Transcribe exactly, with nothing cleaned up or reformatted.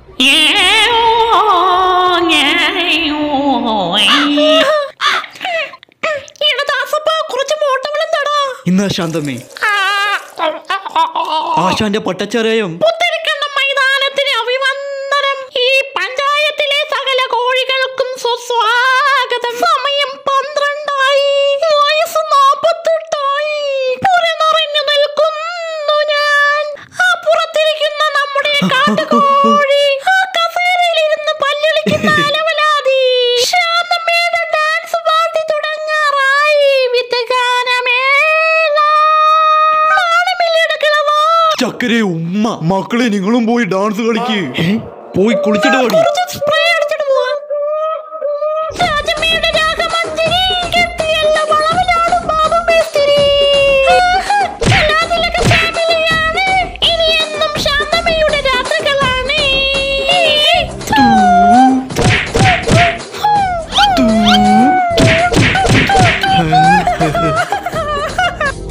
ഇന്നാ ശാന്തമ്മേ ആശാന്റെ പൊട്ടച്ചെറിയും മൈതാനത്തിന് അഭിവന്ദനം. ഈ പഞ്ചായത്തിലെ സകല കോഴികൾക്കും സുസ്വാഗതം. സമയം പന്ത്രണ്ടായി, വയസ്സ് നാപ്പത്തെട്ടായി. പുര നിറഞ്ഞു നിൽക്കുന്നു ഞാൻ. ആ പുറത്തിരിക്കുന്ന നമ്മുടെ കാട്ടുകോഴി, ആ കസേരയിലിരുന്ന് പല്ലുളിക്കുന്ന അലവലാതി. ശാന്തമ്മയുടെ ഡാൻസ് പാർട്ടി തുടങ്ങാറായി. വിത്തുഗാനമേ ചക്കരെ ഉമ്മ മക്കളെ നിങ്ങളും പോയി ഡാൻസ് കളിക്ക്. പോയി കുളിച്ചിട്ട് പാടി. Ha ha ha.